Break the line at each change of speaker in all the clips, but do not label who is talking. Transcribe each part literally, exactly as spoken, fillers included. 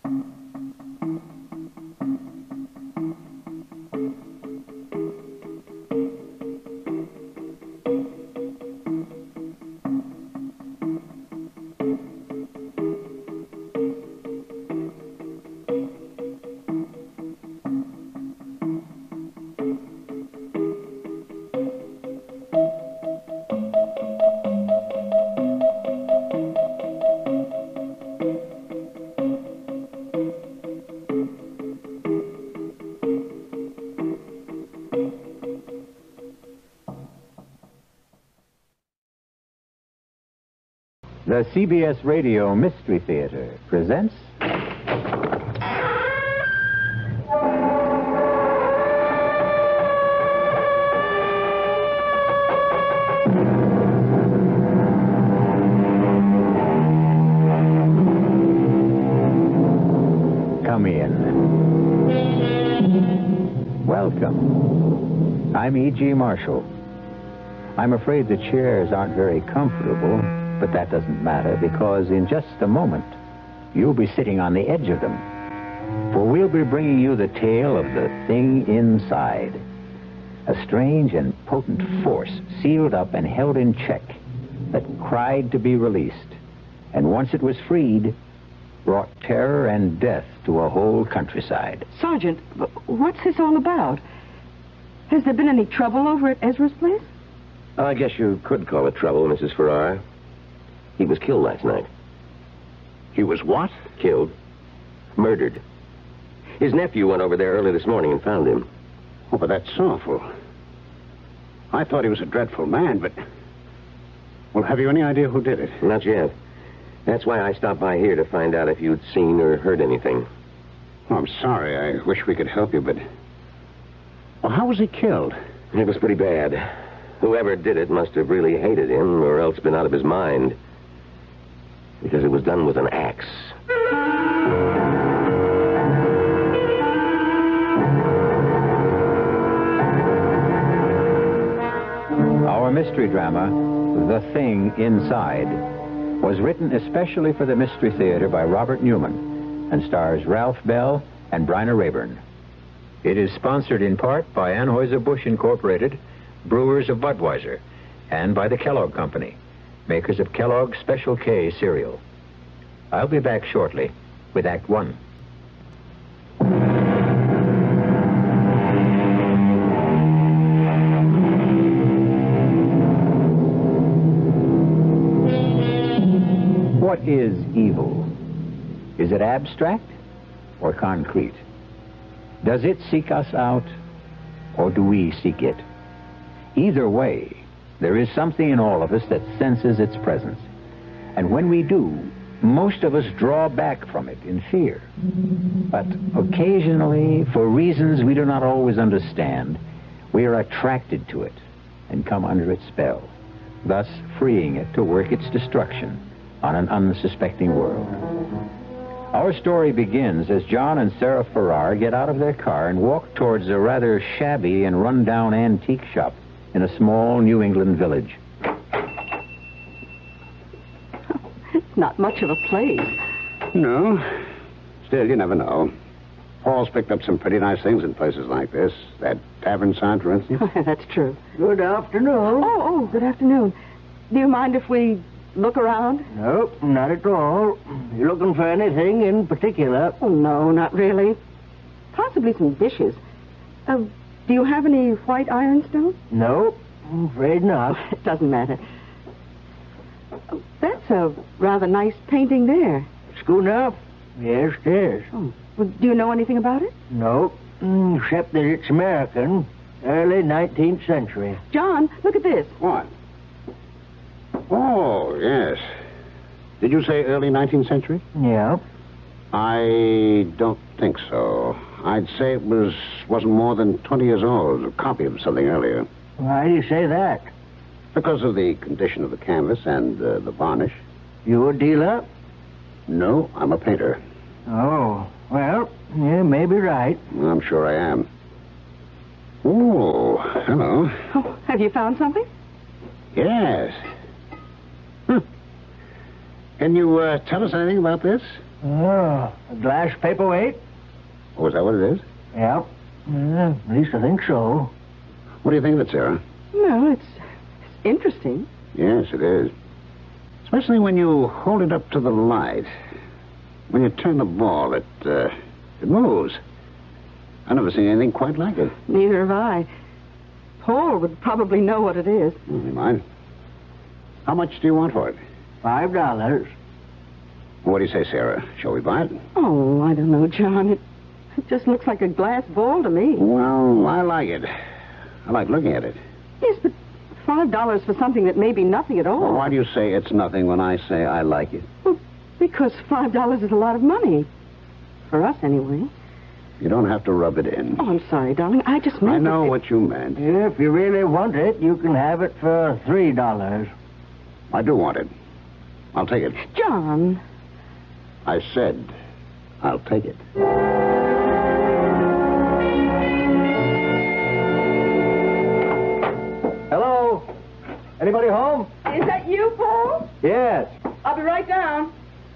The C B S Radio Mystery Theater presents... Come in. Welcome. I'm E G. Marshall. I'm afraid the chairs aren't very comfortable, but that doesn't matter, because in just a moment, you'll be sitting on the edge of them. For we'll be bringing you the tale of the thing inside. A strange and potent force sealed up and held in check that cried to be released. And once it was freed, brought terror and death to a whole countryside.
Sergeant, what's this all about? Has there been any trouble over at Ezra's place?
I guess you could call it trouble, Missus Farrar. He was killed last night.
He was what?
Killed. Murdered. His nephew went over there early this morning and found him.
Oh, but that's awful. I thought he was a dreadful man, but... Well, have you any idea who did it?
Not yet. That's why I stopped by here, to find out if you'd seen or heard anything.
Oh, I'm sorry. I wish we could help you, but... Well, how was he killed?
It was pretty bad. Whoever did it must have really hated him, or else been out of his mind. Because it was done with an axe.
Our mystery drama, The Thing Inside, was written especially for the Mystery Theater by Robert Newman and stars Ralph Bell and Bryna Rayburn. It is sponsored in part by Anheuser-Busch Incorporated, Brewers of Budweiser, and by the Kellogg Company, makers of Kellogg's Special K cereal. I'll be back shortly with Act One. What is evil? Is it abstract or concrete? Does it seek us out, or do we seek it? Either way, there is something in all of us that senses its presence. And when we do, most of us draw back from it in fear. But occasionally, for reasons we do not always understand, we are attracted to it and come under its spell, thus freeing it to work its destruction on an unsuspecting world. Our story begins as John and Sarah Farrar get out of their car and walk towards a rather shabby and run-down antique shop in a small New England village.
It's not much of a place.
No. Still, you never know. Paul's picked up some pretty nice things in places like this. That tavern sign, for instance.
That's true.
Good afternoon.
Oh, oh, good afternoon. Do you mind if we look around?
Nope, not at all. You looking for anything in particular?
Oh, no, not really. Possibly some dishes. Uh, do you have any white ironstone?
Nope, I'm afraid not.
It doesn't matter. Oh, that's a rather nice painting there.
Schooner? Yes, it is.
Oh, well, do you know anything about it?
Nope, mm, except that it's American, early nineteenth century.
John, look at this.
What? Oh, yes. Did you say early nineteenth century?
Yeah.
I don't think so. I'd say it was, wasn't more than twenty years old, a copy of something earlier.
Why do you say that?
Because of the condition of the canvas and uh, the varnish.
You a dealer?
No, I'm a painter.
Oh, well, you may be right.
I'm sure I am. Oh, hello.
Oh, have you found something?
Yes. Hmm. Can you uh, tell us anything about this?
Oh, a glass paperweight?
Oh, is that what it is?
Yep. Yeah, at least I think so.
What do you think of it, Sarah?
Well, it's, it's interesting.
Yes, it is. Especially when you hold it up to the light. When you turn the ball, it, uh, it moves. I've never seen anything quite like it.
Neither have I. Paul would probably know what it is.
Mm, he might. How much do you want for it?
Five dollars.
What do you say, Sarah? Shall we buy it?
Oh, I don't know, John. It, it just looks like a glass ball to me.
Well, I like it. I like looking at it.
Yes, but five dollars for something that may be nothing at all.
Well, why do you say it's nothing when I say I like it?
Well, because five dollars is a lot of money. For us, anyway.
You don't have to rub it in.
Oh, I'm sorry, darling. I just meant
I know
that
what you meant.
If you really want it, you can have it for three dollars.
I do want it. I'll take it.
John.
I said I'll take it.
Hello? Anybody home?
Is that you, Paul?
Yes.
I'll be right down.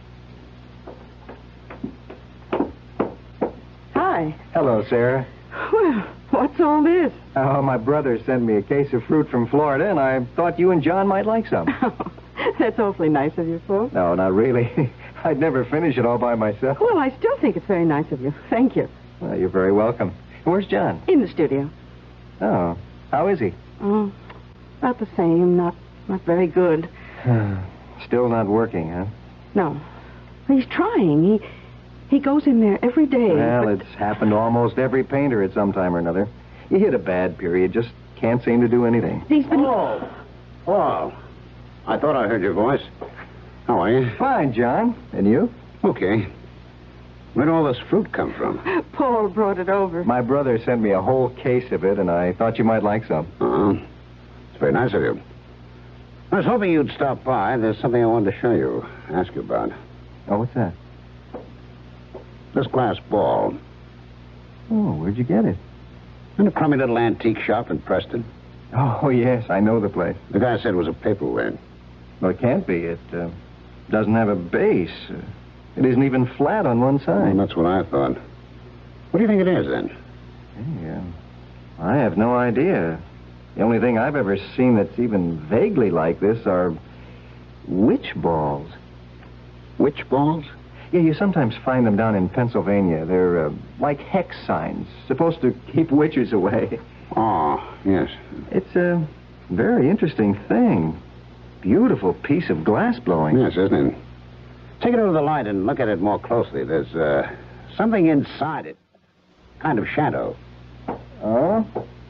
Hi.
Hello, Sarah.
Well, what's all this?
Oh, my brother sent me a case of fruit from Florida, and I thought you and John might like some.
That's awfully nice of you, Paul.
No, not really. I'd never finish it all by myself.
Well, I still think it's very nice of you. Thank you.
Well, you're very welcome. Where's John?
In the studio.
Oh, how is he?
Oh, about the same. Not, not very good.
Still not working, huh?
No. He's trying. He, he goes in there every day.
Well,
but-
it's happened to almost every painter at some time or another. You hit a bad period, just can't seem to do anything.
He's been...
Oh, Paul. I thought I heard your voice. How are you?
Fine, John. And you?
Okay. Where'd all this fruit come from?
Paul brought it over.
My brother sent me a whole case of it, and I thought you might like some.
Uh-huh. It's very nice of you. I was hoping you'd stop by. There's something I wanted to show you, ask you about.
Oh, what's that?
This glass ball.
Oh, where'd you get it?
In a crummy little antique shop in Preston.
Oh, yes, I know the place.
The guy said it was a paperweight.
Well, it can't be. It uh, doesn't have a base. Uh, it isn't even flat on one side.
Well, that's what I thought. What do you think it is, then?
Hey, uh, I have no idea. The only thing I've ever seen that's even vaguely like this are witch balls.
Witch balls?
Yeah, you sometimes find them down in Pennsylvania. They're uh, like hex signs, supposed to keep witches away.
Oh, yes.
It's a very interesting thing. Beautiful piece of glass blowing.
Yes, isn't it? Take it over the light and look at it more closely. There's uh, something inside it. Kind of shadow.
Oh?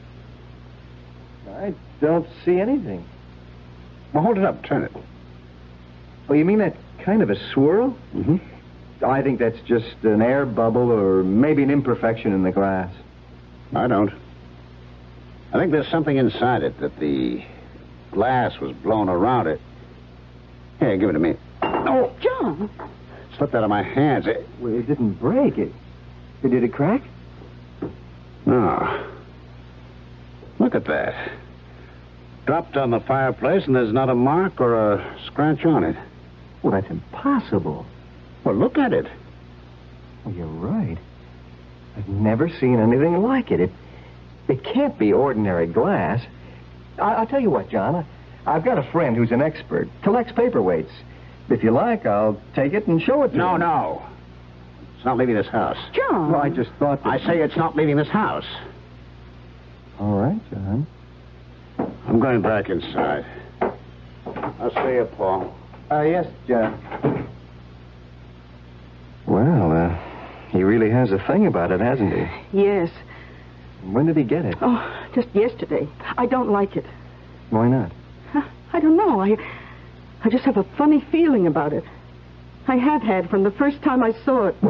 I don't see anything.
Well, hold it up. Turn it.
Oh, you mean that kind of a swirl?
Mm-hmm.
I think that's just an air bubble or maybe an imperfection in the glass.
I don't. I think there's something inside it that the glass was blown around it. Here, give it to me.
Oh, John.
Slipped out of my hands. It...
Well, it didn't break. It, did it crack?
No. Look at that. Dropped on the fireplace, and there's not a mark or a scratch on it.
Well, that's impossible.
Well, look at it.
Well, you're right. I've never seen anything like it. It, it can't be ordinary glass. I, I'll tell you what, John. I, I've got a friend who's an expert, collects paperweights. If you like, I'll take it and show it to
No,
him.
no. It's not leaving this house.
John.
Well, I just thought that...
I say it's not leaving this house.
All right, John.
I'm going back inside. I'll see you, Paul.
Uh, yes, John. Well, uh, he really has a thing about it, hasn't he?
Yes.
When did he get it?
Oh, just yesterday. I don't like it.
Why not?
Huh, I don't know. I, I just have a funny feeling about it. I have had from the first time I saw it.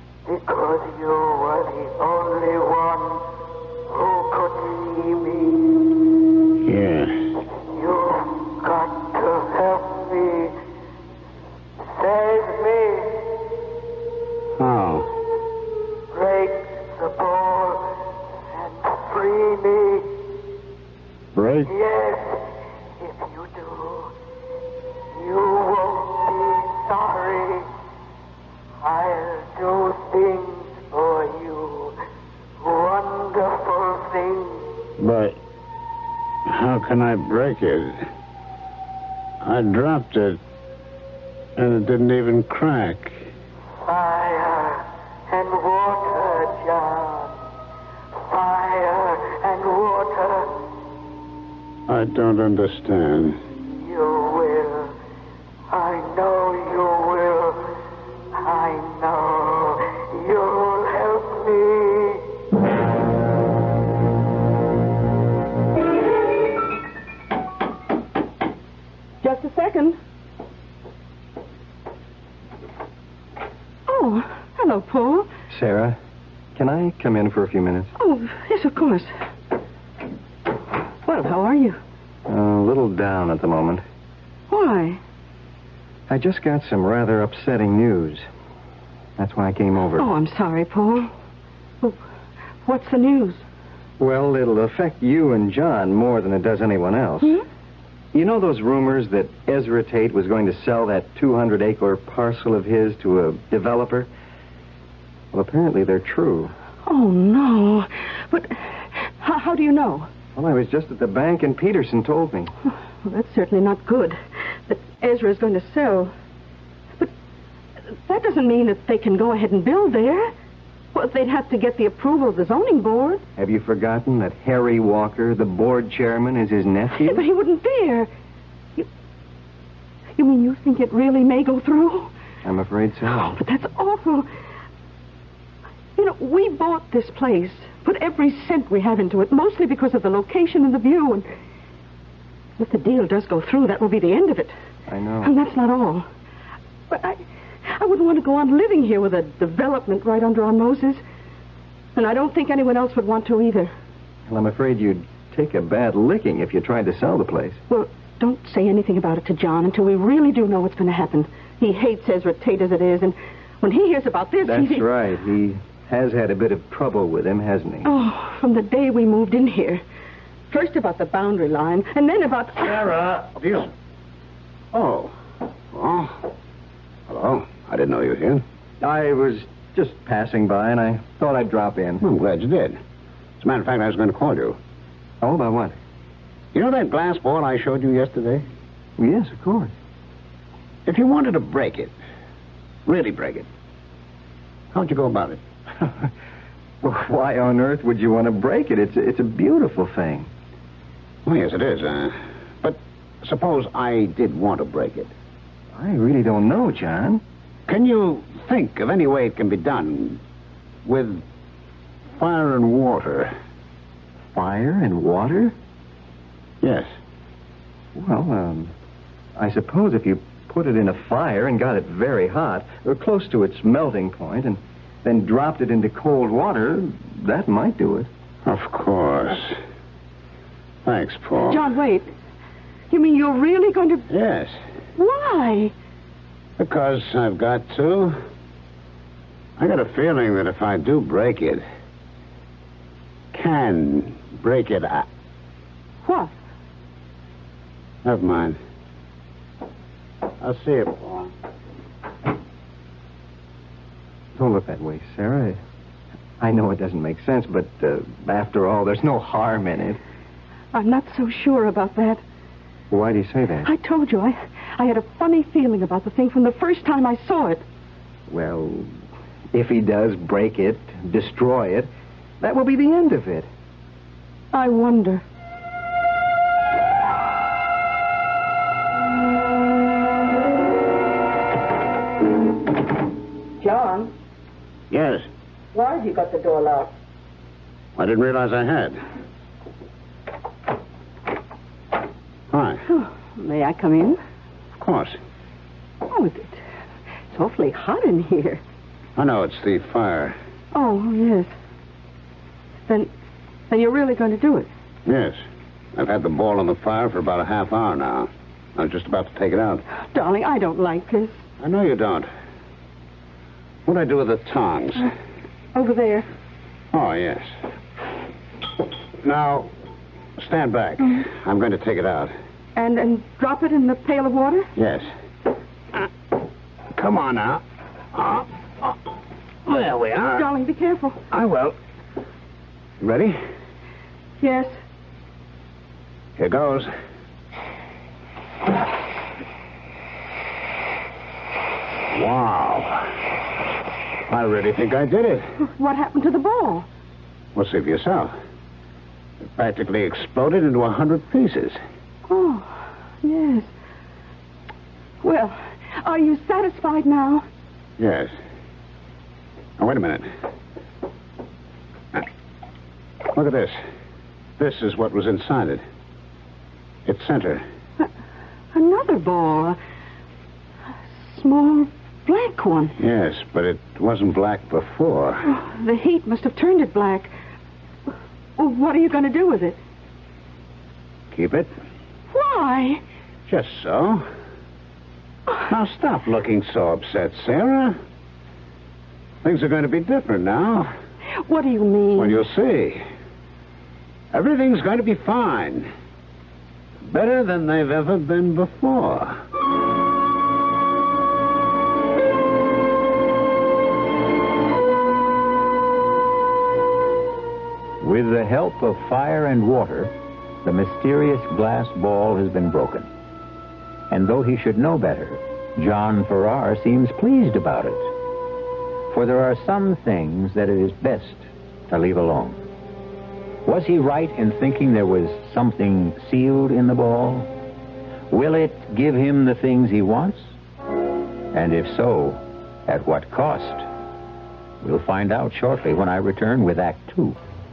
Because you were the only one who could see me.
How?
Break the ball and free me.
Break?
Yes, if you do, you won't be sorry. I'll do things for you, wonderful things.
But how can I break it? I dropped it, and it didn't even crack.
Fire and water, John. Fire and water.
I don't understand.
You will. I know you will. I know you'll help me.
Just a second. Oh, hello, Paul.
Sarah, can I come in for a few minutes?
Oh, yes, of course. Well, how are you?
A little down at the moment.
Why?
I just got some rather upsetting news. That's why I came over.
Oh, I'm sorry, Paul. Well, what's the news?
Well, it'll affect you and John more than it does anyone else.
Hmm?
You know those rumors that Ezra Tate was going to sell that two hundred acre parcel of his to a developer? Well, apparently they're true.
Oh, no. But how, how do you know?
Well, I was just at the bank and Peterson told me.
Well, that's certainly not good. That Ezra is going to sell. But that doesn't mean that they can go ahead and build there. Well, they'd have to get the approval of the zoning board.
Have you forgotten that Harry Walker, the board chairman, is his nephew?
Yeah, but he wouldn't dare. You, you mean you think it really may go through?
I'm afraid so.
Oh, but that's awful. You know, we bought this place, put every cent we have into it, mostly because of the location and the view. And if the deal does go through, that will be the end of it.
I know.
And that's not all. But I, I wouldn't want to go on living here with a development right under our noses. And I don't think anyone else would want to either.
Well, I'm afraid you'd take a bad licking if you tried to sell the place.
Well, don't say anything about it to John until we really do know what's going to happen. He hates Ezra Tate as it is, and when he hears about this,
That's
he...
right. He has had a bit of trouble with him, hasn't he?
Oh, from the day we moved in here. First about the boundary line, and then about...
Sarah! You. Oh. Oh. Hello. I didn't know you were here.
I was just passing by, and I thought I'd drop in.
Well, I'm glad you did. As a matter of fact, I was going to call you.
Oh, about what?
You know that glass ball I showed you yesterday?
Well, yes, of course.
If you wanted to break it, really break it, how'd you go about it?
Well, why on earth would you want to break it? It's a, it's a beautiful thing.
Well, yes, it is. Uh, but suppose I did want to break it.
I really don't know, John.
Can you think of any way it can be done with fire and water?
Fire and water?
Yes.
Well, um, I suppose if you put it in a fire and got it very hot, or close to its melting point, and then dropped it into cold water, that might do it.
Of course. Thanks, Paul.
John, wait. You mean you're really going to...
Yes.
Why?
Because I've got to. I got a feeling that if I do break it, can break it, I...
What?
Never mind. I'll see you, Paul.
Don't look that way, Sarah. I know it doesn't make sense, but uh, after all, there's no harm in it.
I'm not so sure about that.
Why do you say that?
I told you, I, I had a funny feeling about the thing from the first time I saw it.
Well, if he does break it, destroy it, that will be the end of it.
I wonder. John,
Yes.
why have you got the door locked?
I didn't realize I had. Hi.
Oh, may I come in?
Of course.
Oh, it, it's awfully hot in here.
I know it's the fire.
Oh, yes. Then, then you're really going to do it?
Yes. I've had the ball on the fire for about a half hour now. I was just about to take it out.
Darling, I don't like this.
I know you don't. What'd I do with the tongs?
Uh, over there.
Oh, yes. Now, stand back.
Mm-hmm.
I'm going to take it out.
And and drop it in the pail of water?
Yes. Uh, come on now. Uh, uh, there we are.
Darling, be careful.
I will. You ready?
Yes.
Here goes. Wow. I really think I did it.
What happened to the ball?
Well, see for yourself. It practically exploded into a hundred pieces.
Oh, yes. Well, are you satisfied now?
Yes. Now, wait a minute. Now, look at this. This is what was inside it. Its center.
Uh, another ball. A small black one.
Yes, but it wasn't black before.
Oh, the heat must have turned it black. Well, what are you going to do with it?
Keep it.
Why?
Just so. Now, stop looking so upset, Sarah. Things are going to be different now.
What do you mean?
Well, you'll see. Everything's going to be fine. Better than they've ever been before.
With the help of fire and water, the mysterious glass ball has been broken. And though he should know better, John Farrar seems pleased about it. For there are some things that it is best to leave alone. Was he right in thinking there was something sealed in the ball? Will it give him the things he wants? And if so, at what cost? We'll find out shortly when I return with Act Two.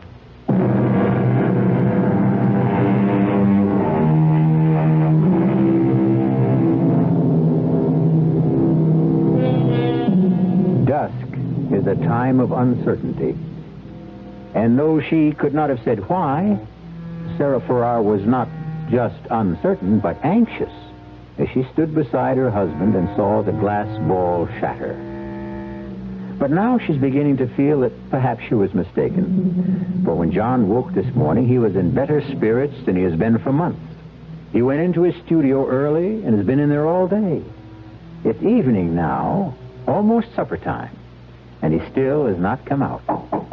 Dusk is a time of uncertainty. And though she could not have said why, Sarah Farrar was not just uncertain, but anxious as she stood beside her husband and saw the glass ball shatter. But now she's beginning to feel that perhaps she was mistaken. For when John woke this morning, he was in better spirits than he has been for months. He went into his studio early and has been in there all day. It's evening now, almost supper time, and he still has not come out.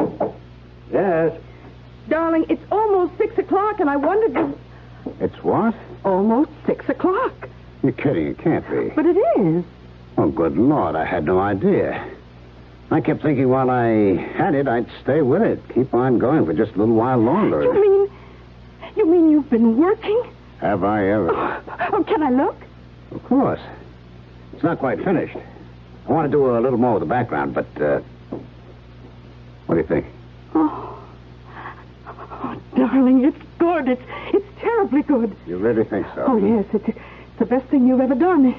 Yes.
Darling, it's almost six o'clock, and I wondered if...
It's what?
Almost six o'clock.
You're kidding. It can't be.
But it is.
Oh, good Lord. I had no idea. I kept thinking while I had it, I'd stay with it. Keep on going for just a little while longer.
You mean... You mean you've been working?
Have I ever?
Oh, oh, can I look?
Of course. It's not quite finished. I want to do a little more with the background, but, uh... what do you think?
Oh. Oh, darling, it's good. It's it's terribly good.
You really think so?
Oh, yes. It's, it's the best thing you've ever done.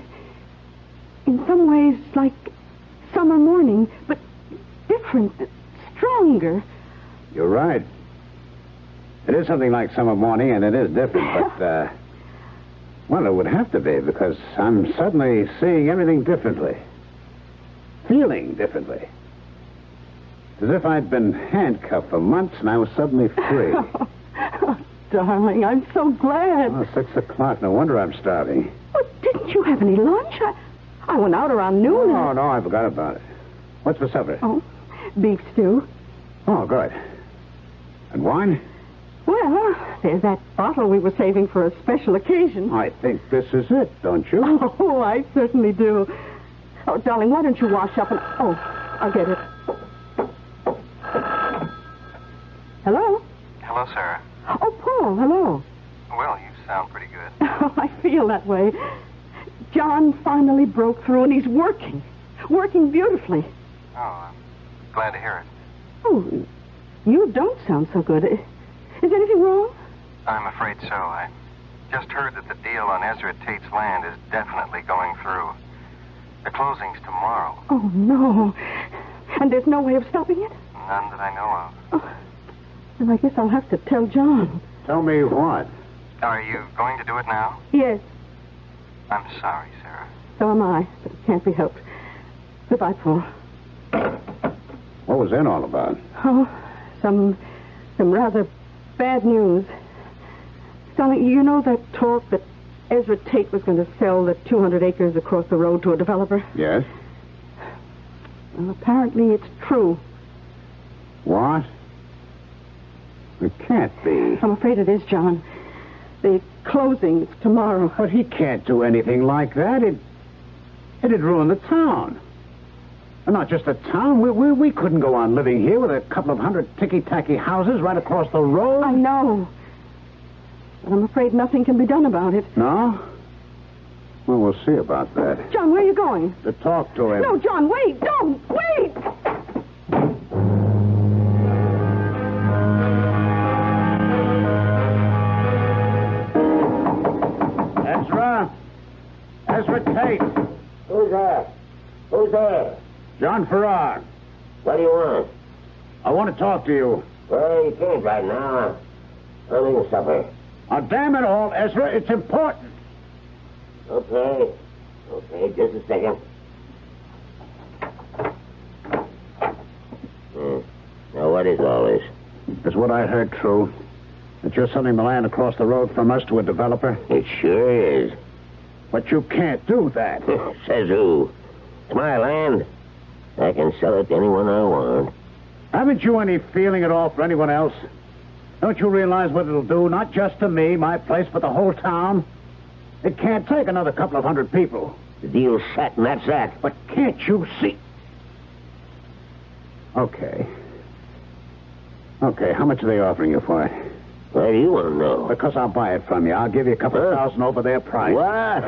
In some ways, like summer morning, but different, stronger.
You're right. It is something like summer morning, and it is different, but, uh... well, it would have to be, because I'm suddenly seeing everything differently. Feeling differently. As if I'd been handcuffed for months and I was suddenly free.
Oh, oh, darling, I'm so glad.
Oh, six o'clock. No wonder I'm starving.
Well, didn't you have any lunch? I, I went out around noon.
Oh,
and...
no, I forgot about it. What's for supper?
Oh, beef stew.
Oh, good. And wine?
Well, there's that bottle we were saving for a special occasion.
I think this is it, don't you?
Oh, I certainly do. Oh, darling, why don't you wash up and... Oh, I'll get it. Hello?
Hello, Sarah.
Oh, Paul, hello.
Well, you sound pretty good.
Oh, I feel that way. John finally broke through, and he's working. Working beautifully.
Oh, I'm glad to hear it.
Oh, you don't sound so good. Is anything wrong?
I'm afraid so. I just heard that the deal on Ezra Tate's land is definitely going through. The closing's tomorrow.
Oh, no. And there's no way of stopping it?
None that I know of.
Oh, then I guess I'll have to tell John.
Tell me what?
Are you going to do it now?
Yes,
I'm sorry, Sarah.
so am I. But it can't be helped. Goodbye, Paul.
What was that all about?
Oh, some, some rather bad news. Darling, you know that talk that Ezra Tate was going to sell the two hundred acres across the road to a developer?
Yes?
Well, apparently it's true.
What? It can't be.
I'm afraid it is, John. The closing's tomorrow.
But he can't do anything like that. It, it'd ruin the town. And not just the town. We, we, we couldn't go on living here with a couple of hundred ticky-tacky houses right across the road.
I know. But I'm afraid nothing can be done about it.
No? Well, we'll see about that.
John, where are you going?
To talk to him.
No, John, wait! Don't! Wait!
Ezra? Ezra Tate.
Who's there? Who's there?
John Farrar.
What do you want?
I want to talk to you.
Well, you can't right now. I'm eating supper.
Oh, damn it all, Ezra. It's important.
Okay. Okay, just a second. Hmm. Now, what is all this?
Is what I heard true? That you're selling the land across the road from us to a developer?
It sure is.
But you can't do that.
Says who? It's my land. I can sell it to anyone I want.
Haven't you any feeling at all for anyone else? Don't you realize what it'll do, not just to me, my place, but the whole town? It can't take another couple of hundred people.
The deal's set, and that's that.
But can't you see? Okay. Okay, how much are they offering you for it?
Why do you want to know?
Because I'll buy it from you. I'll give you a couple
Huh?
of thousand over their price.
What?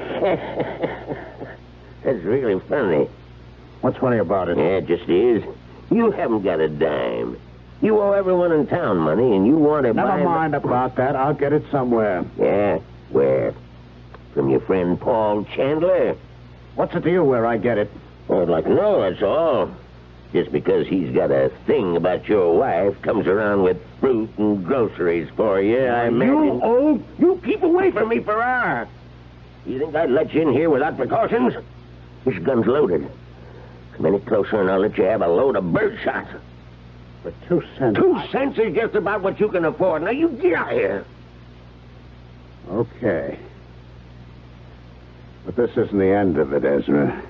That's really funny.
What's funny about it?
Yeah, it just is. You haven't got a dime. You owe everyone in town money, and you want to buy...
Never mind about that. I'll get it somewhere.
Yeah? Where? From your friend Paul Chandler?
What's it to you where I get it?
Well, I'd like to know, that's all. Just because he's got a thing about your wife, comes around with fruit and groceries for you, I imagine...
You old...
You keep away from me, Farrar. You think I'd let you in here without precautions? This gun's loaded. Come any closer and I'll let you have a load of bird shots.
For two cents.
Two cents is just about what you can afford. Now, you get out of here.
Okay. But this isn't the end of it, Ezra.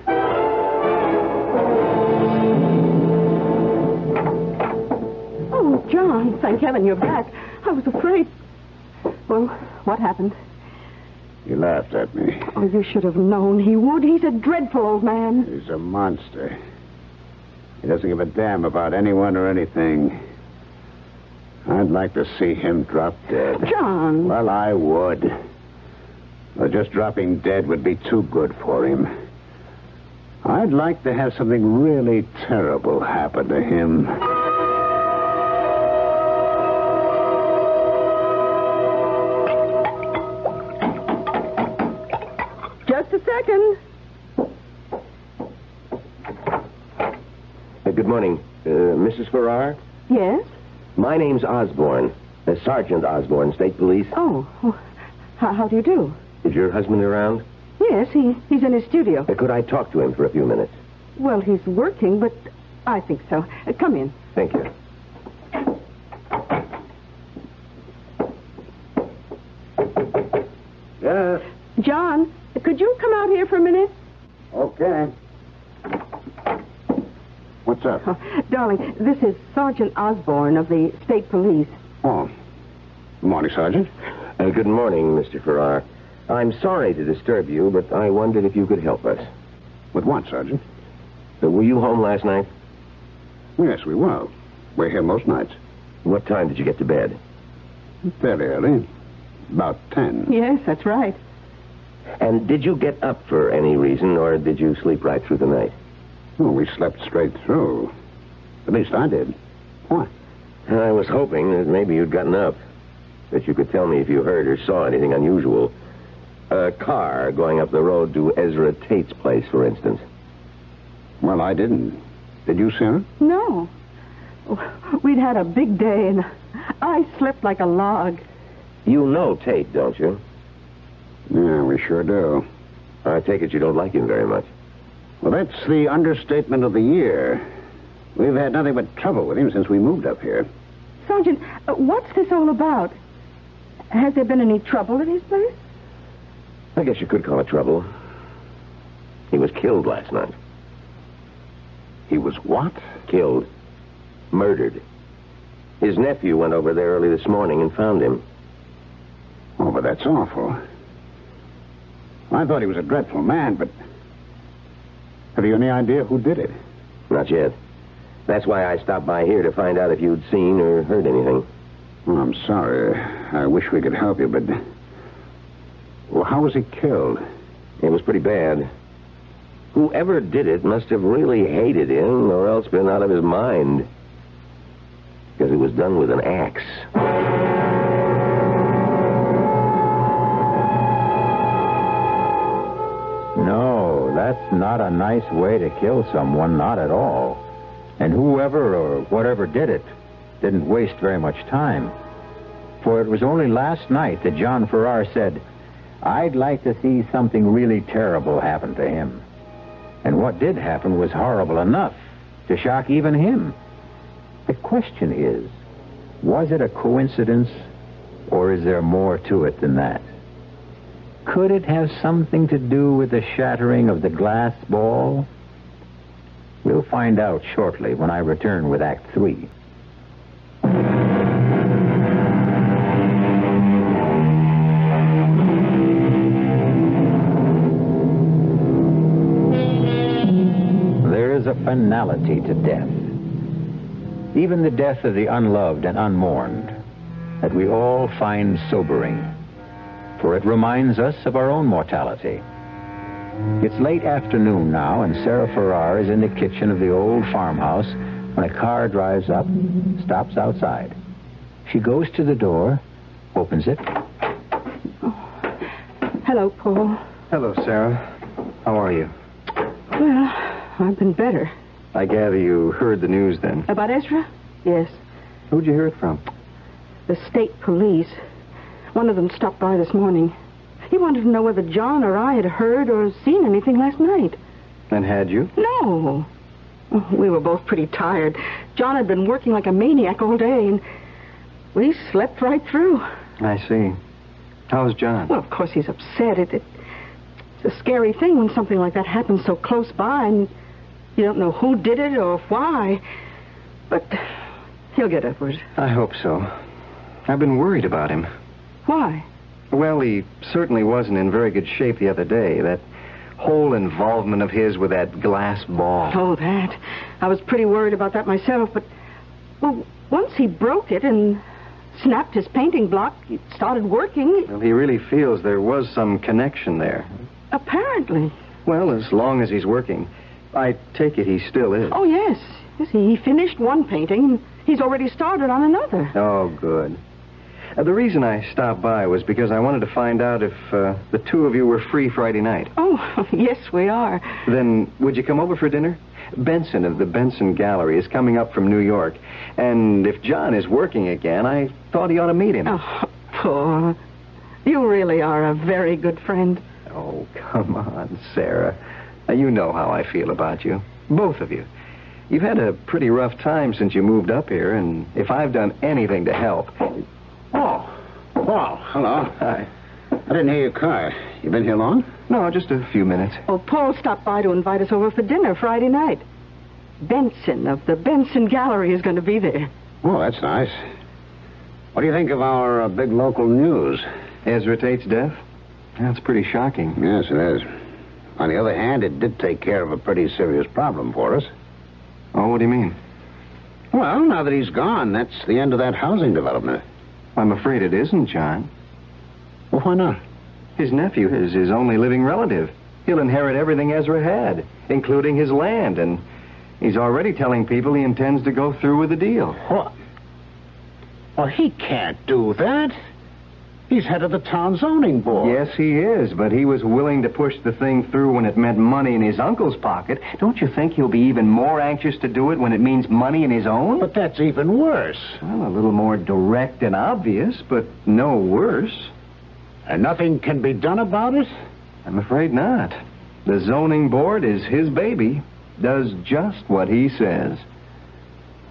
Oh, John, thank heaven you're back. I was afraid. Well, what happened?
He laughed at me.
Oh, you should have known he would. He's a dreadful old man.
He's a monster. He doesn't give a damn about anyone or anything. I'd like to see him drop dead.
John!
Well, I would. But just dropping dead would be too good for him. I'd like to have something really terrible happen to him.
Just a second.
Uh, good morning. Uh, Missus Farrar?
Yes?
My name's Osborne. Uh, Sergeant Osborne, State Police.
Oh, oh. How, how do you do?
Is your husband around?
Yes, he, he's in his studio.
Uh, could I talk to him for a few minutes?
Well, he's working, but I think so. Uh, come in.
Thank you.
Yes.
John, could you come out here for a minute?
Okay. What's up?
Oh, darling, this is Sergeant Osborne of the State Police.
Oh. Good morning, Sergeant.
Uh, good morning, Mister Farrar. I'm sorry to disturb you, but I wondered if you could help us.
With what, Sergeant?
Uh, were you home last night?
Yes, we were. We're here most nights.
What time did you get to bed?
Fairly early. About ten.
Yes, that's right.
And did you get up for any reason, or did you sleep right through the night?
Oh, we slept straight through. At least I did. Why?
I was hoping that maybe you'd gotten up. That you could tell me if you heard or saw anything unusual. A car going up the road to Ezra Tate's place, for instance.
Well, I didn't. Did you, Sarah?
No. We'd had a big day, and I slept like a log.
You know Tate, don't you?
Yeah, we sure do.
I take it you don't like him very much.
Well, that's the understatement of the year. We've had nothing but trouble with him since we moved up here.
Sergeant, uh, what's this all about? Has there been any trouble at his place?
I guess you could call it trouble. He was killed last night.
He was what?
Killed. Murdered. His nephew went over there early this morning and found him.
Oh, but that's awful. I thought he was a dreadful man, but... Have you any idea who did it?
Not yet. That's why I stopped by here, to find out if you'd seen or heard anything.
Oh, I'm sorry. I wish we could help you, but... Well, how was he killed?
It was pretty bad. Whoever did it must have really hated him, or else been out of his mind. Because it was done with an axe.
No, that's not a nice way to kill someone, not at all. And whoever or whatever did it didn't waste very much time. For it was only last night that John Farrar said, "I'd like to see something really terrible happen to him." And what did happen was horrible enough to shock even him. The question is, was it a coincidence, or is there more to it than that? Could it have something to do with the shattering of the glass ball? We'll find out shortly when I return with Act Three. There is a finality to death. Even the death of the unloved and unmourned, that we all find sobering, for it reminds us of our own mortality. It's late afternoon now, and Sarah Farrar is in the kitchen of the old farmhouse when a car drives up, stops outside. She goes to the door, opens it.
Oh. Hello, Paul.
Hello, Sarah. How are you?
Well, I've been better.
I gather you heard the news then.
About Ezra? Yes.
Who'd you hear it from?
The state police. One of them stopped by this morning. He wanted to know whether John or I had heard or seen anything last night.
And had you?
No. We were both pretty tired. John had been working like a maniac all day, and we slept right through.
I see. How's John?
Well, of course he's upset. It, it, it's a scary thing when something like that happens so close by, and you don't know who did it or why. But he'll get over it.
I hope so. I've been worried about him.
Why?
Well, he certainly wasn't in very good shape the other day. That whole involvement of his with that glass ball.
Oh, that. I was pretty worried about that myself, but, well, once he broke it and snapped his painting block, it started working.
Well, he really feels there was some connection there.
Apparently.
Well, as long as he's working. I take it he still is.
Oh, yes. Yes, he finished one painting, and he's already started on another.
Oh, good. Uh, the reason I stopped by was because I wanted to find out if uh, the two of you were free Friday night.
Oh, yes, we are.
Then would you come over for dinner? Benson of the Benson Gallery is coming up from New York. And if John is working again, I thought he ought to meet him.
Oh, Paul. You really are a very good friend.
Oh, come on, Sarah. Now, you know how I feel about you. Both of you. You've had a pretty rough time since you moved up here, and if I've done anything to help...
Oh, Paul, hello.
Hi.
I didn't hear your car. You been here long?
No, just a few minutes.
Oh, Paul stopped by to invite us over for dinner Friday night. Benson of the Benson Gallery is going to be there.
Oh, that's nice. What do you think of our uh, big local news?
Ezra Tate's death? That's pretty shocking.
Yes, it is. On the other hand, it did take care of a pretty serious problem for us.
Oh, what do you mean?
Well, now that he's gone, that's the end of that housing development.
I'm afraid it isn't, John.
Well, why not?
His nephew is his only living relative. He'll inherit everything Ezra had, including his land, and he's already telling people he intends to go through with the deal.
What? Well, he can't do that. He's head of the town zoning board.
Yes, he is, but he was willing to push the thing through when it meant money in his uncle's pocket. Don't you think he'll be even more anxious to do it when it means money in his own?
But that's even worse.
Well, a little more direct and obvious, but no worse.
And nothing can be done about it?
I'm afraid not. The zoning board is his baby. Does just what he says.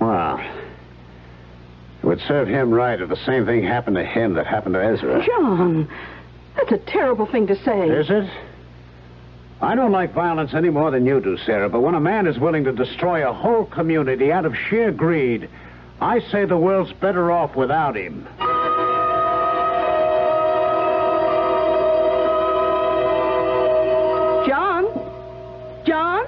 Well, it would serve him right if the same thing happened to him that happened to Ezra.
John, that's a terrible thing to say.
Is it? I don't like violence any more than you do, Sarah, but when a man is willing to destroy a whole community out of sheer greed, I say the world's better off without him.
John? John?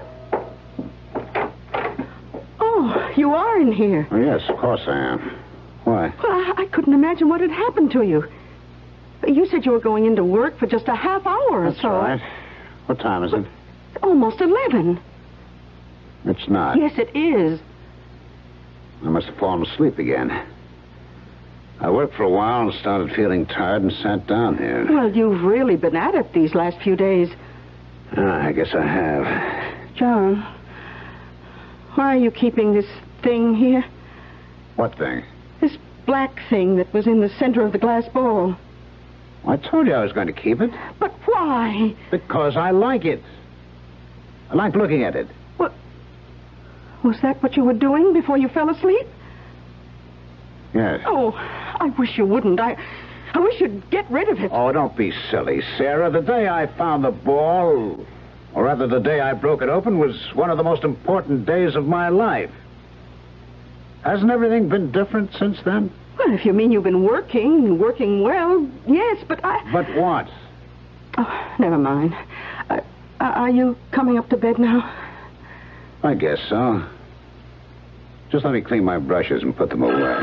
Oh, you are in here.
Oh, yes, of course I am. Why?
Well, I, I couldn't imagine what had happened to you. You said you were going into work for just a half hour or
That's
so.
right. What time is it?
Almost eleven.
It's not.
Yes, it is.
I must have fallen asleep again. I worked for a while and started feeling tired and sat down here.
Well, you've really been at it these last few days.
Ah, I guess I have.
John, why are you keeping this thing here?
What thing?
This black thing that was in the center of the glass bowl.
I told you I was going to keep it.
But why?
Because I like it. I like looking at it.
What? Was that what you were doing before you fell asleep?
Yes.
Oh, I wish you wouldn't. I, I wish you'd get rid of it.
Oh, don't be silly, Sarah. The day I found the ball, or rather the day I broke it open, was one of the most important days of my life. Hasn't everything been different since then?
Well, if you mean you've been working, working well, yes, but I...
But what?
Oh, never mind. Uh, are you coming up to bed now?
I guess so. Just let me clean my brushes and put them away.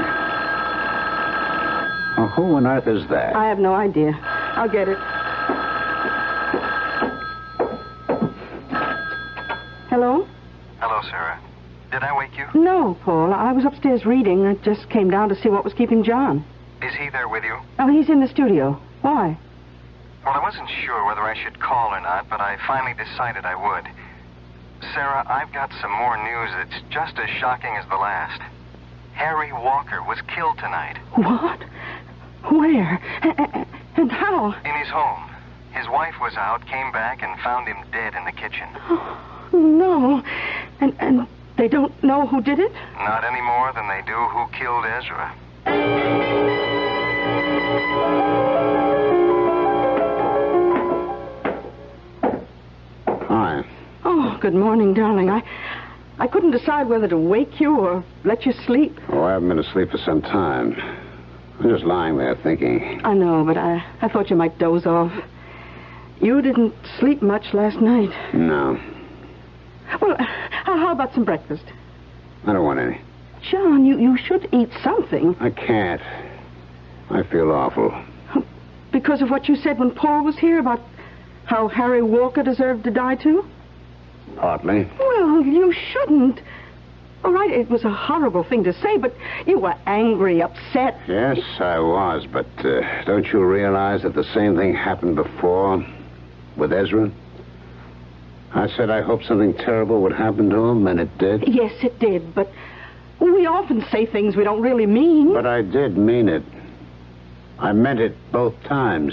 Oh, who on earth is that?
I have no idea. I'll get it. Hello?
Hello, Sarah. Did I wake you?
No, Paul. I was upstairs reading. I just came down to see what was keeping John.
Is he there with you?
Oh, he's in the studio. Why?
Well, I wasn't sure whether I should call or not, but I finally decided I would. Sarah, I've got some more news that's just as shocking as the last. Harry Walker was killed tonight.
What? Where? A- and how?
In his home. His wife was out, came back, and found him dead in the kitchen.
Oh, no. And, and they don't know who did it?
Not any more than they do who killed Ezra.
Hi.
Oh, good morning, darling. I I couldn't decide whether to wake you or let you sleep.
Oh, I haven't been asleep for some time. I'm just lying there thinking.
I know, but I, I thought you might doze off. You didn't sleep much last night.
No.
Well, how how about some breakfast?
I don't want any.
John, you, you should eat something.
I can't. I feel awful.
Because of what you said when Paul was here about how Harry Walker deserved to die, too?
Partly.
Well, you shouldn't. All right, it was a horrible thing to say, but you were angry, upset.
Yes, I was, but uh, don't you realize that the same thing happened before with Ezra? I said I hoped something terrible would happen to him, and it did.
Yes, it did, but we often say things we don't really mean.
But I did mean it. I meant it both times.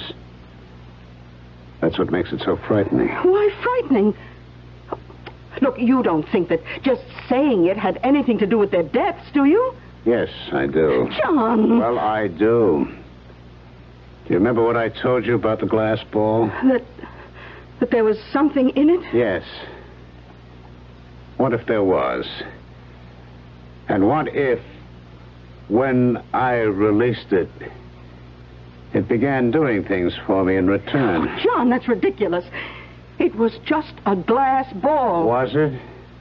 That's what makes it so frightening.
Why frightening? Look, you don't think that just saying it had anything to do with their deaths, do you?
Yes, I do.
John!
Well, I do. Do you remember what I told you about the glass ball?
That, that there was something in it?
Yes. What if there was? And what if, when I released it, it began doing things for me in return?
Oh, John, that's ridiculous. It was just a glass ball.
Was it?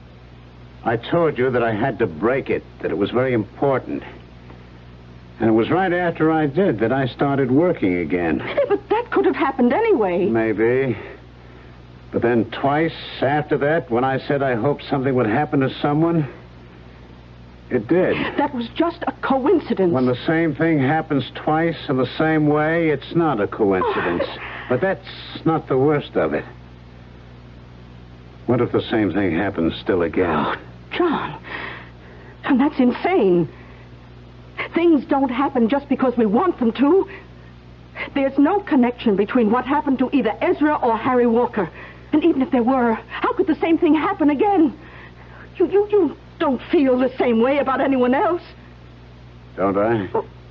I told you that I had to break it, that it was very important. And it was right after I did that I started working again.
Yeah, but that could have happened anyway.
Maybe. But then twice after that, when I said I hoped something would happen to someone, it did.
That was just a coincidence.
When the same thing happens twice in the same way, it's not a coincidence. But that's not the worst of it. What if the same thing happens still again?
Oh, John. And that's insane. Things don't happen just because we want them to. There's no connection between what happened to either Ezra or Harry Walker. And even if there were, how could the same thing happen again? You, you, you don't feel the same way about anyone else.
Don't I?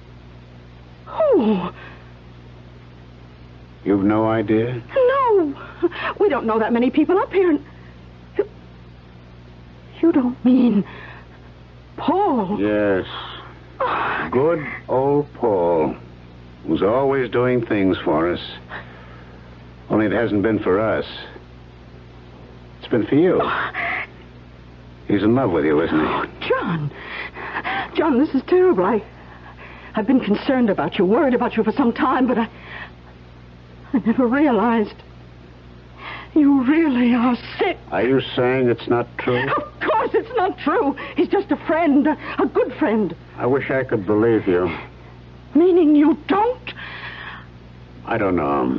Who?
You've no idea?
No. We don't know that many people up here. You, you don't mean Paul?
Yes. Good old Paul, who's always doing things for us. Only it hasn't been for us. It's been for you. He's in love with you, isn't he?
Oh, John. John, this is terrible. I, I've been concerned about you, worried about you for some time, but I... I never realized. You really are sick.
Are you saying it's not true?
Of course it's not true. He's just a friend, a, a good friend.
I wish I could believe you.
Meaning you don't?
I don't know.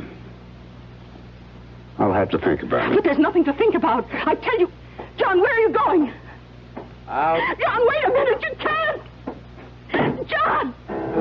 I'll have to think about it.
But there's nothing to think about. I tell you... John, where are you going?
Out.
John, wait a minute. You can't. John!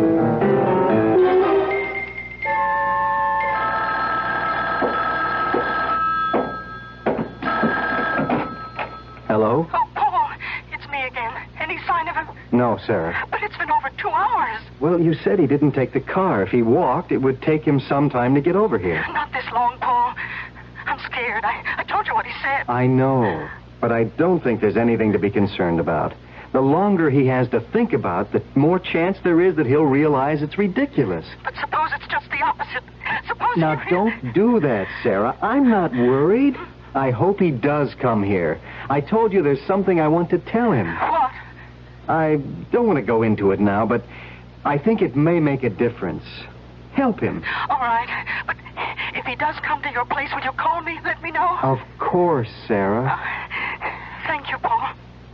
Hello?
Oh, Paul, it's me again. Any sign of him?
No, Sarah.
But it's been over two hours.
Well, you said he didn't take the car. If he walked, it would take him some time to get over here.
Not this long, Paul. I'm scared. I, I told you what he said.
I know, but I don't think there's anything to be concerned about. The longer he has to think about, the more chance there is that he'll realize it's ridiculous.
But suppose it's just the opposite. Suppose
Now,
he...
don't do that, Sarah. I'm not worried. I hope he does come here. I told you there's something I want to tell him.
What?
I don't want to go into it now, but I think it may make a difference. Help him.
All right. But if he does come to your place, will you call me? Let me know.
Of course, Sarah.
Uh, thank you, Paul.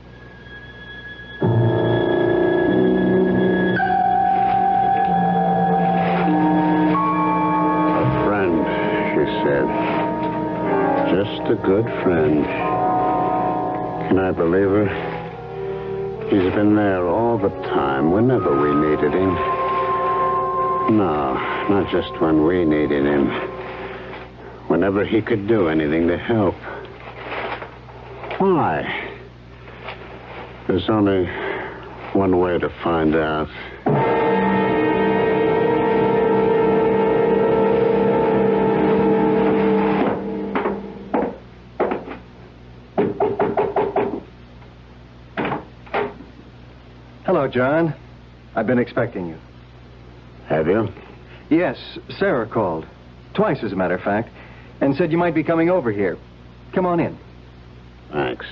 A friend, she said. Just a good friend. Can I believe her? He's been there all the time, whenever we needed him. No, not just when we needed him. Whenever he could do anything to help. Why? There's only one way to find out.
Hello, John. I've been expecting you.
Have you?
Yes, Sarah called. Twice, as a matter of fact. And said you might be coming over here. Come on in.
Thanks.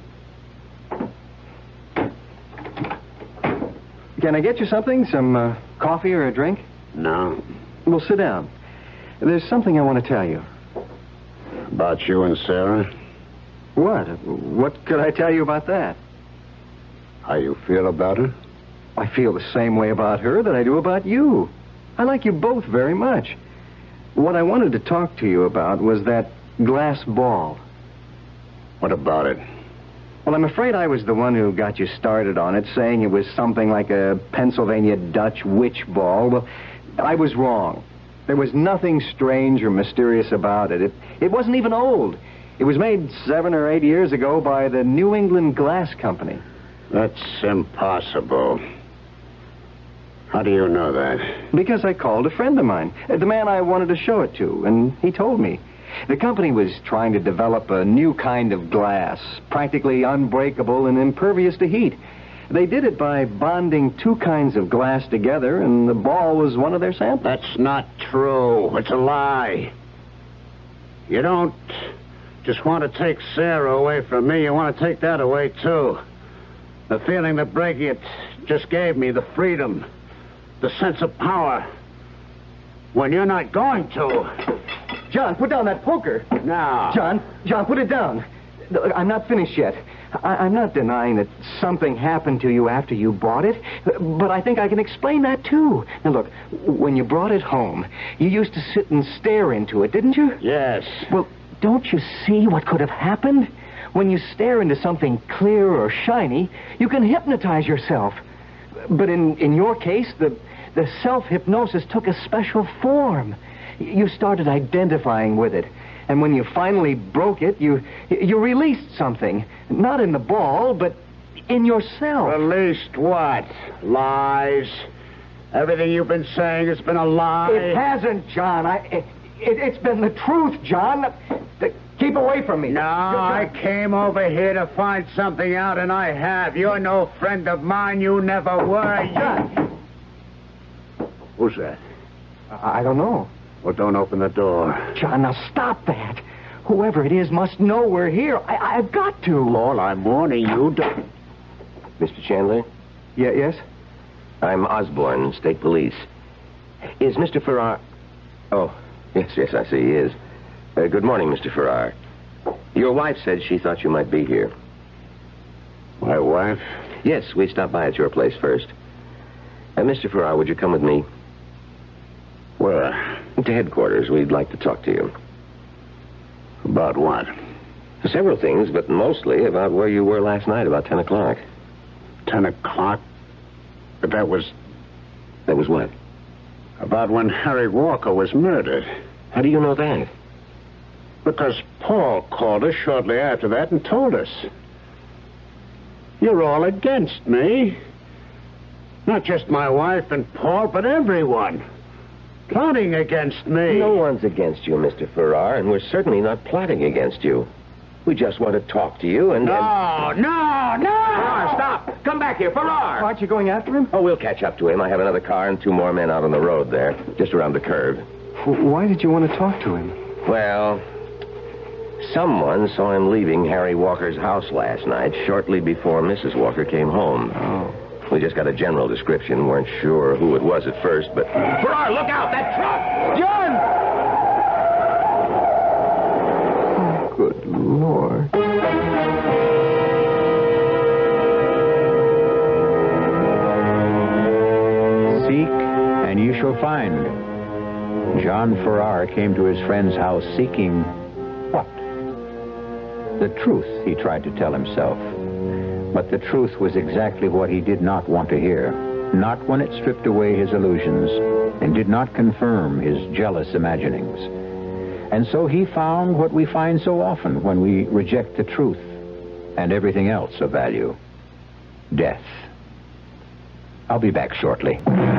Can I get you something? Some uh, coffee or a drink?
No.
Well, sit down. There's something I want to tell you.
About you and Sarah?
What? What could I tell you about that?
How you feel about her?
I feel the same way about her that I do about you. I like you both very much. What I wanted to talk to you about was that glass ball.
What about it?
Well, I'm afraid I was the one who got you started on it, saying it was something like a Pennsylvania Dutch witch ball. Well, I was wrong. There was nothing strange or mysterious about it. It, it wasn't even old. It was made seven or eight years ago by the New England Glass Company.
That's impossible. How do you know that?
Because I called a friend of mine, the man I wanted to show it to, and he told me. The company was trying to develop a new kind of glass, practically unbreakable and impervious to heat. They did it by bonding two kinds of glass together, and the ball was one of their samples.
That's not true. It's a lie. You don't just want to take Sarah away from me. You want to take that away, too. The feeling that breaking it just gave me, the freedom, the sense of power. When you're not going to.
John, put down that poker.
Now.
John, John, put it down. I'm not finished yet. I- I'm not denying that something happened to you after you bought it, but I think I can explain that, too. Now, look, when you brought it home, you used to sit and stare into it, didn't you?
Yes.
Well, don't you see what could have happened? When you stare into something clear or shiny, you can hypnotize yourself. But in, in your case, the, the self-hypnosis took a special form. You started identifying with it. And when you finally broke it, you you released something. Not in the ball, but in yourself.
Released what? Lies? Everything you've been saying has been a lie?
It hasn't, John. I, it, it, it's been the truth, John. The, keep away from me.
No, I came over here to find something out, and I have. You're no friend of mine. You never were.
John.
Who's that?
I, I don't know.
Well, don't open the door.
John, now stop that. Whoever it is must know we're here. I, I've got to.
Lord, I'm warning you. Don't...
Mister Chandler?
Yeah, yes?
I'm Osborne, State Police. Is Mister Farrar... Oh, yes, yes, I see he is. Uh, good morning, Mister Farrar. Your wife said she thought you might be here.
My wife?
Yes, we stopped by at your place first. Uh, Mister Farrar, would you come with me?
Where?
To headquarters. We'd like to talk to you.
About what?
Several things, but mostly about where you were last night about ten o'clock.
Ten o'clock? But that was...
That was what?
About when Harry Walker was murdered.
How do you know that?
Because Paul called us shortly after that and told us. You're all against me. Not just my wife and Paul, but everyone. Plotting against me.
No one's against you, Mister Farrar, and we're certainly not plotting against you. We just want to talk to you and...
No,
and...
no, no!
Farrar, stop! Come back here, Farrar!
Aren't you going after him?
Oh, we'll catch up to him. I have another car and two more men out on the road there, just around the curve.
Why did you want to talk to him?
Well, someone saw him leaving Harry Walker's house last night, shortly before Missus Walker came home.
Oh.
We just got a general description. Weren't sure who it was at first, but... Farrar, look out! That truck!
John! Oh, good Lord.
Seek, and you shall find. John Farrar came to his friend's house seeking what? The truth, he tried to tell himself. But the truth was exactly what he did not want to hear. Not when it stripped away his illusions and did not confirm his jealous imaginings. And so he found what we find so often when we reject the truth and everything else of value. Death. I'll be back shortly.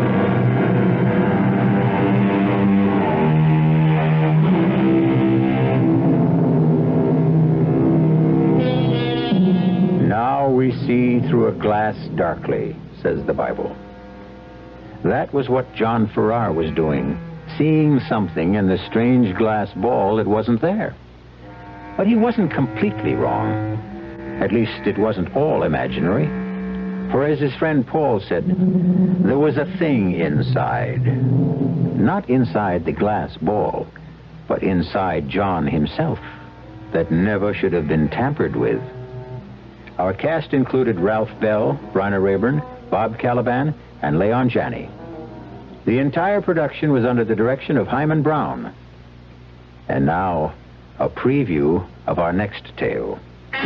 Now we see through a glass darkly, says the Bible. That was what John Farrar was doing, seeing something in the strange glass ball that wasn't there. But he wasn't completely wrong. At least it wasn't all imaginary. For as his friend Paul said, there was a thing inside. Not inside the glass ball, but inside John himself, that never should have been tampered with. Our cast included Ralph Bell, Bryna Rayburn, Bob Caliban, and Leon Janney. The entire production was under the direction of Hyman Brown. And now, a preview of our next tale.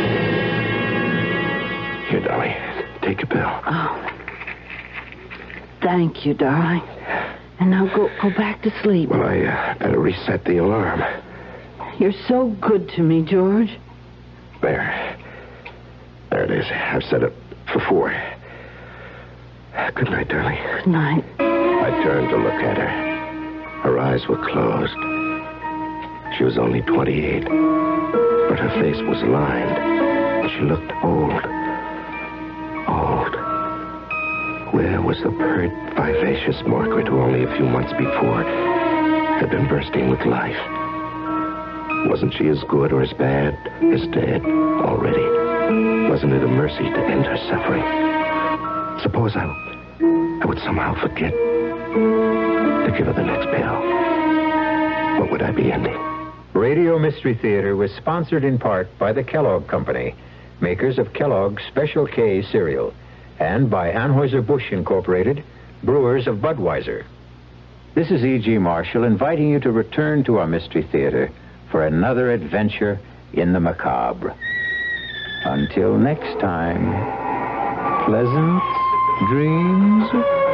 Here, darling. Take a pill.
Oh. Thank you, darling. And now go go back to sleep.
Well, I uh, better reset the alarm.
You're so good to me, George.
There. There it is. I've set it for four. Good night, darling.
Good night.
I turned to look at her. Her eyes were closed. She was only twenty-eight, but her face was lined. She looked old. Old. Where was the pert, vivacious Margaret who only a few months before had been bursting with life? Wasn't she as good or as bad as dead already? Wasn't it a mercy to end her suffering? Suppose I, I would somehow forget to give her the next pill. What would I be ending?
Radio Mystery Theater was sponsored in part by the Kellogg Company, makers of Kellogg's Special K cereal, and by Anheuser-Busch Incorporated, brewers of Budweiser. This is E G. Marshall inviting you to return to our Mystery Theater for another adventure in the macabre. Until next time, pleasant dreams.